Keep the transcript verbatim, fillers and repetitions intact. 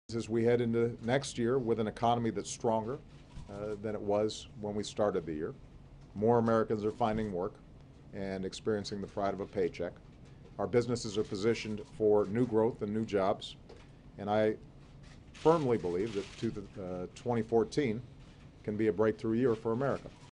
As we head into next year with an economy that's stronger uh, than it was when we started the year, more Americans are finding work and experiencing the pride of a paycheck. Our businesses are positioned for new growth and new jobs, and I firmly believe that twenty fourteen can be a breakthrough year for America.